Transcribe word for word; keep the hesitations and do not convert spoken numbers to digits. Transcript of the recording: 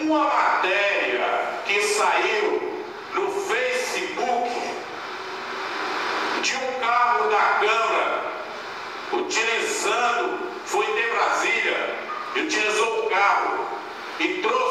uma matéria que saiu no Facebook de um carro da Câmara utilizando, foi de Brasília, utilizou o carro e trouxe